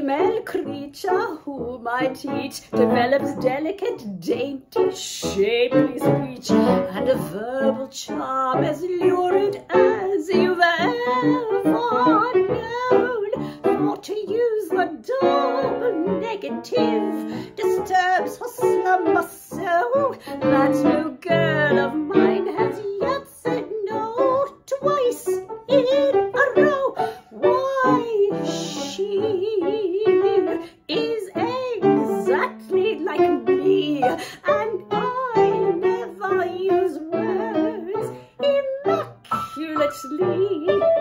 male creature whom I teach develops delicate, dainty, shapely speech and a verbal charm as lurid as you've ever known. For to use the double negative disturbs her slumber so that no girl of mine has yet said no twice in a row. Why, she is exactly like me, and I never use words immaculately.